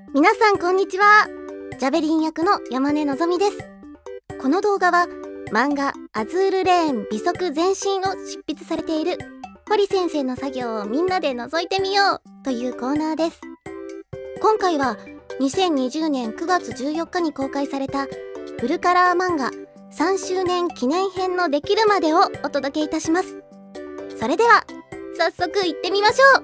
皆さんこんにちは。ジャベリン役の山根のぞみです。この動画は漫画アズールレーン美足全身を執筆されている堀先生の作業をみんなで覗いてみようというコーナーです。今回は2020年9月14日に公開されたフルカラー漫画3周年記念編のできるまでをお届けいたします。それでは早速いってみましょう。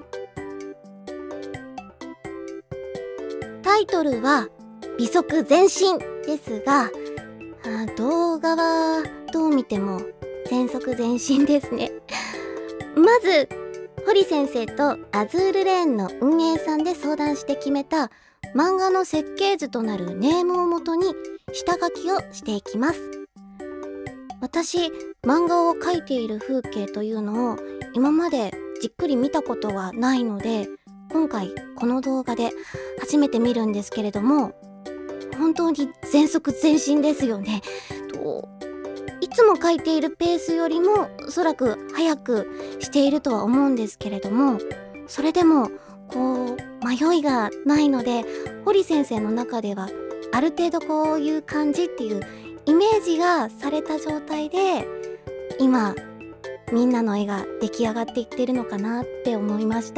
タイトルは美足全身ですが、動画はどう見ても全足全身ですね。まず堀先生とアズールレーンの運営さんで相談して決めた漫画の設計図となるネームをもとに下書きをしていきます。私、漫画を描いている風景というのを今までじっくり見たことはないので、今回この動画で初めて見るんですけれども、本当に全速全身ですよね。いつも描いているペースよりもおそらく早くしているとは思うんですけれども、それでも迷いがないので、堀先生の中ではある程度こういう感じっていうイメージがされた状態で今みんなの絵が出来上がっていってるのかなって思いました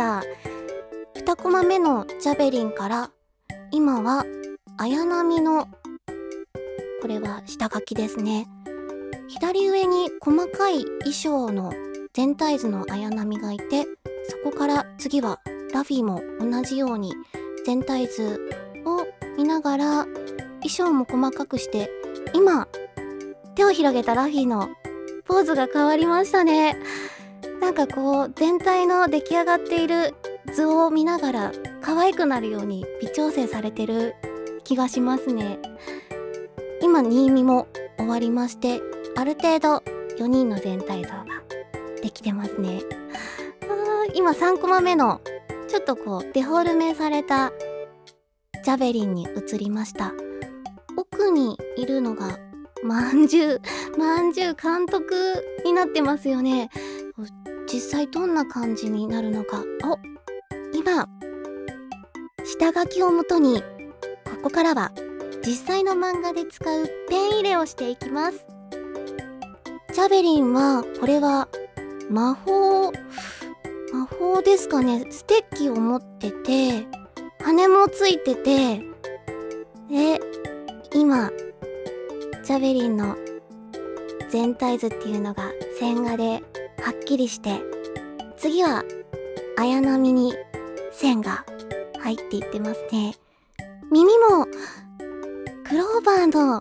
。2コマ目のジャベリンから今は綾波のこれは下書きですね。左上に細かい衣装の全体図の綾波がいて、そこから次はラフィも同じように全体図を見ながら衣装も細かくして、今手を広げたラフィのポーズが変わりましたね。なんか全体の出来上がっている図を見ながら可愛くなるように微調整されてる気がしますね。今新見も終わりまして、ある程度4人の全体像ができてますね。今3コマ目のちょっとデフォルメされたジャベリンに移りました。奥にいるのがまんじゅう監督になってますよね。実際どんな感じになるのか。今下書きをもとにここからは実際の漫画で使うペン入れをしていきます。ジャベリンはこれは魔法ですかね。ステッキを持ってて羽もついてて、で今ジャベリンの全体図っていうのが線画ではっきりして、次は綾波に線が入っていってますね。耳もクローバーの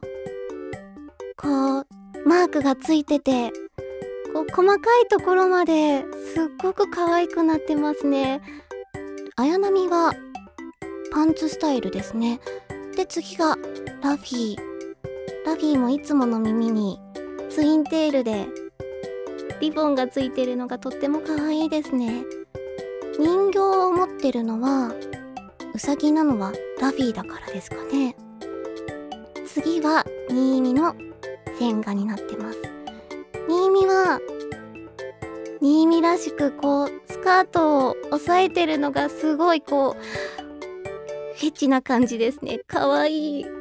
マークがついてて、細かいところまですっごく可愛くなってますね。綾波はパンツスタイルですね。で次がラフィもいつもの耳にツインテールでリボンがついてるのがとっても可愛いですね。人形を持ってるのはウサギなのはラフィだからですかね。次は新見の線画になってます。新見は新見らしくスカートを押さえてるのがすごいフェチな感じですね。かわいい。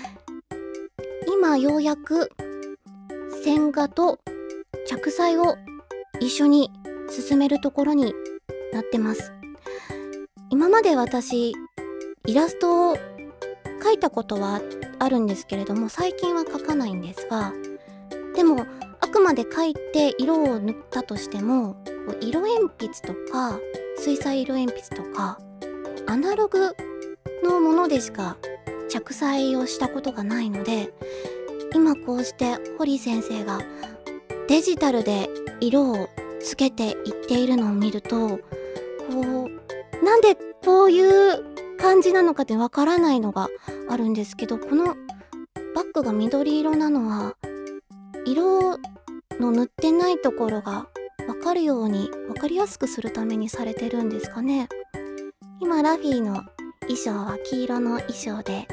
今ようやく線画と着彩を一緒に進めるところになってます。今まで私イラストを描いたことはあるんですけれども、最近は描かないんですが、でもあくまで描いて色を塗ったとしても、色鉛筆とか水彩色鉛筆とかアナログのものでしか着彩をしたことがないので、今こうして堀先生がデジタルで色をつけていっているのを見ると、なんでこういう感じなのかってわからないのがあるんですけど、このバッグが緑色なのは色の塗ってないところがわかるようにわかりやすくするためにされてるんですかね。今ラフィーの衣装は黄色の衣装で、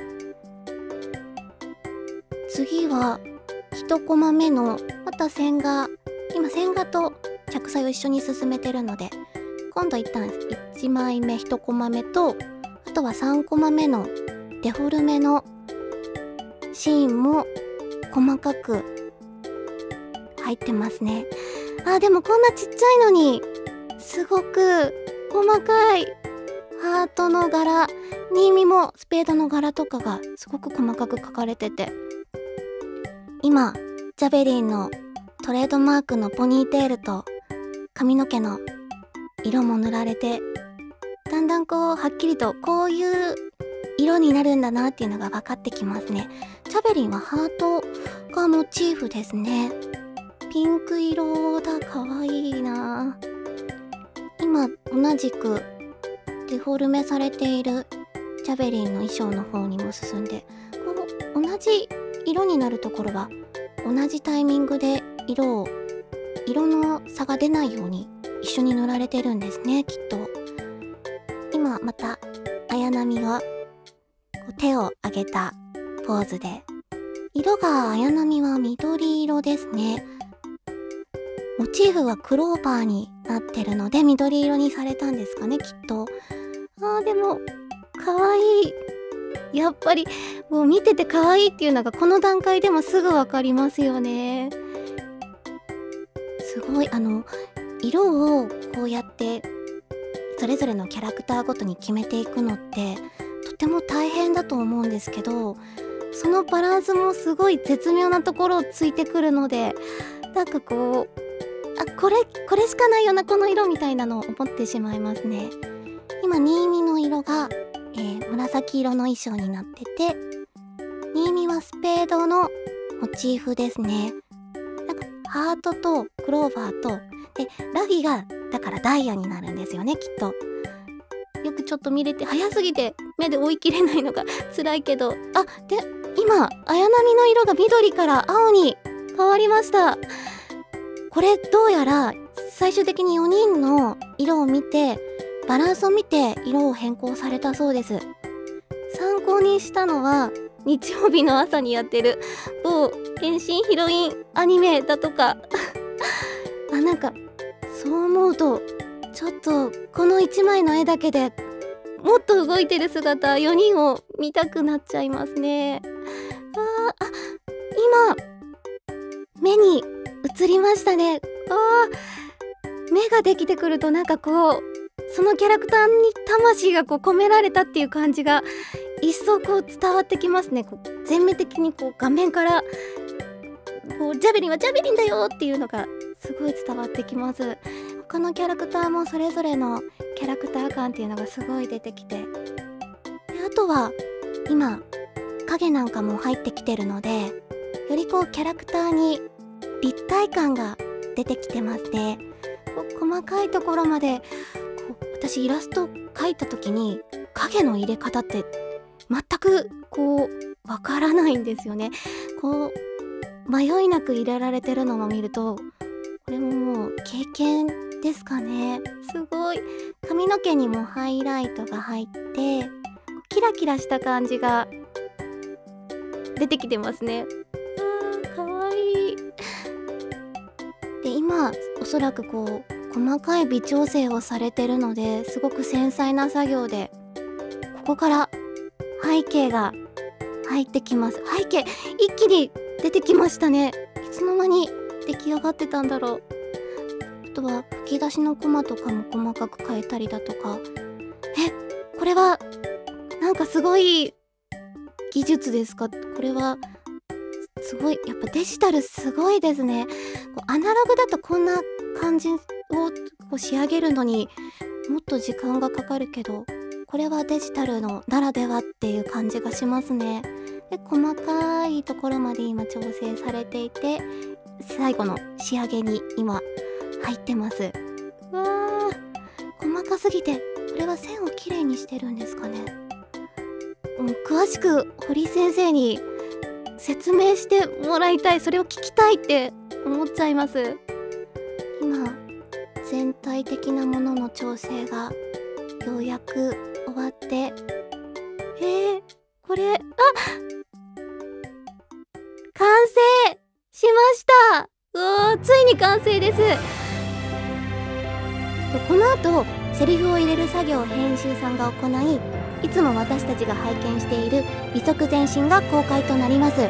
次は1コマ目のまた線画、今線画と着彩を一緒に進めてるので、今度一旦1枚目1コマ目と、あとは3コマ目のデフォルメのシーンも細かく入ってますね。でもこんなちっちゃいのにすごく細かいハートの柄、新見もスペードの柄とかがすごく細かく描かれてて、今ジャベリンのトレードマークのポニーテールと髪の毛の色も塗られて、だんだんこうはっきりとこういう色になるんだなっていうのが分かってきますね。ジャベリンはハートがモチーフですね。ピンク色だ、かわいいな。今同じくデフォルメされているジャベリンの衣装の方にも進んで、こう同じ色になるところは同じタイミングで色の差が出ないように一緒に塗られてるんですね、きっと。今また綾波は手を上げたポーズで、色が綾波は緑色ですね。モチーフはクローバーになってるので緑色にされたんですかね、きっと。でもかわいい。やっぱりもう見ててかわいいっていうのがこの段階でもすぐわかりますよね。すごい色をこうやってそれぞれのキャラクターごとに決めていくのってとても大変だと思うんですけど、そのバランスもすごい絶妙なところをついてくるので、なんかこうこれしかないよなこの色みたいなのを思ってしまいますね。今新見の色が、紫色の衣装になってて、新見はスペードのモチーフですね。なんかハートとクローバーとでラフィがだからダイヤになるんですよね、きっと。よくちょっと見れて早すぎて目で追い切れないのが辛いけど、で今綾波の色が緑から青に変わりました。これどうやら最終的に4人の色を見てバランスを見て色を変更されたそうです。参考にしたのは日曜日の朝にやってる某変身ヒロインアニメだとかなんかそう思うとちょっとこの1枚の絵だけでもっと動いてる姿4人を見たくなっちゃいますね。今目に映りましたね。目ができてくるとなんかこうそのキャラクターに魂がこう込められたっていう感じが一層こう伝わってきますね。こう全面的にこう画面からこうジャベリンはジャベリンだよっていうのがすごい伝わってきます。他のキャラクターもそれぞれのキャラクター感っていうのがすごい出てきて、であとは今影なんかも入ってきてるので、よりこうキャラクターに立体感が出てきてますね。細かいところまで私イラスト描いた時に影の入れ方って全くこうわからないんですよね。こう迷いなく入れられてるのを見ると、これももう経験ですかね。すごい髪の毛にもハイライトが入ってキラキラした感じが出てきてますね。かわいい。で今おそらくこう細かい微調整をされてるので、すごく繊細な作業で、ここから背景が入ってきます。背景一気に出てきましたね。いつの間に出来上がってたんだろう。あとは吹き出しのコマとかも細かく変えたりだとか、これはなんかすごい技術ですか？これはすごい、やっぱデジタルすごいですね。アナログだとこんな感じをこう仕上げるのにもっと時間がかかるけど、これはデジタルのならではっていう感じがしますね。で細かいところまで今調整されていて、最後の仕上げに今入ってます。うわー、細かすぎて、これは線をきれいにしてるんですかね。詳しく堀先生に説明してもらいたい。それを聞きたいって思っちゃいます。今全体的なものの調整がようやく終わって、これ完成しました。ついに完成です。この後セリフを入れる作業を編集さんが行い、 いつも私たちが拝見している美足前進が公開となります。いや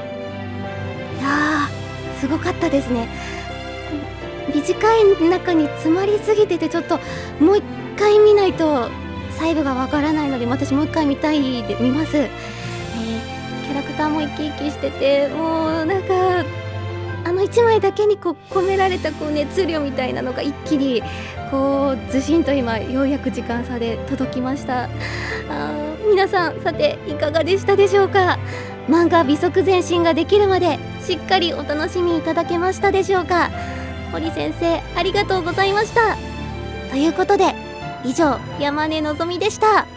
ー、すごかったですね。短い中に詰まりすぎてて、ちょっともう一回見ないと細部がわからないので、私もう一回見たいで見ます。キャラクターも生き生きしてて、もうなんかあの1枚だけにこう込められたこう熱量みたいなのが一気にこうずしんと今ようやく時間差で届きました。皆さん、さていかがでしたでしょうか。漫画美足前進ができるまでしっかりお楽しみいただけましたでしょうか。堀先生、ありがとうございました。ということで以上、山根のぞみでした。